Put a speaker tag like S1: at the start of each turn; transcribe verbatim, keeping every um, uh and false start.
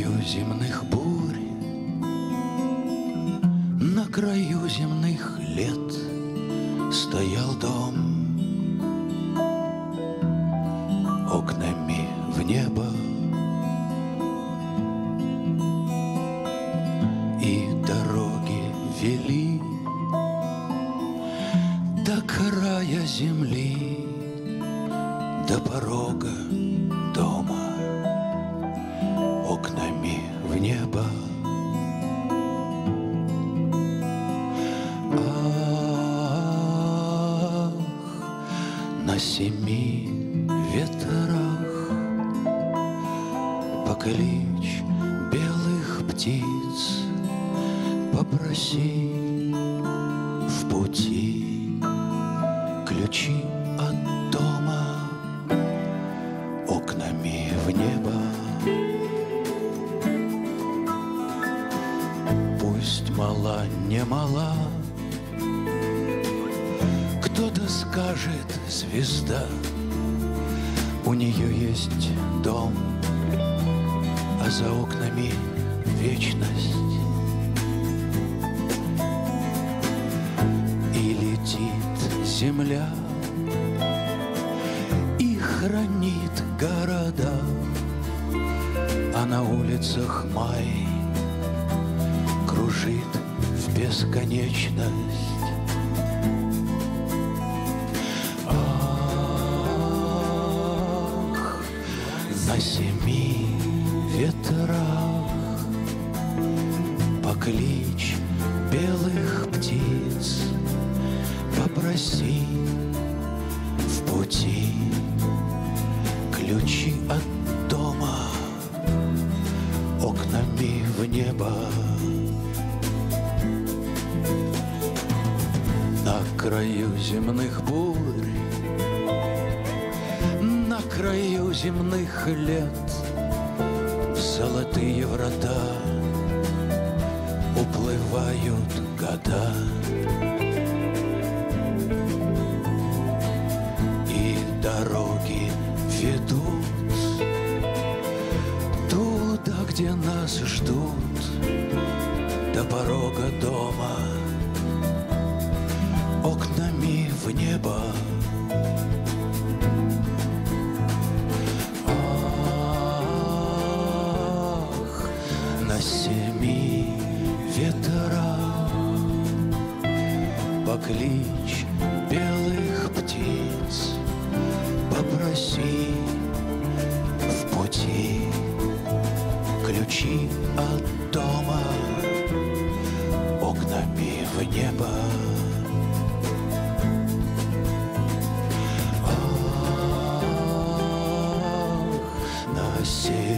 S1: краю земных бурь, на краю земных лет стоял дом, окнами в небо, и дороги вели до края земли, до порога дома, окнами в небо. Ах, на семи ветрах покличь белых птиц, попроси в пути ключи от дома, окнами в небо. Пусть мала, не мала, кто-то скажет звезда, у нее есть дом, а за окнами вечность. И летит земля, и хранит города, а на улицах май кружит в бесконечность. Ах, на семи ветрах покличь белых птиц, попроси в пути ключи от дома, окнами в небо. На краю земных бурь, на краю земных лет, в золотые врата уплывают года. И дороги ведут туда, где нас ждут, до порога дома, окнами в небо. Ах, на семи ветрах покличь белых птиц, попроси в пути ключи от дома, окнами в небо. Ах, на семи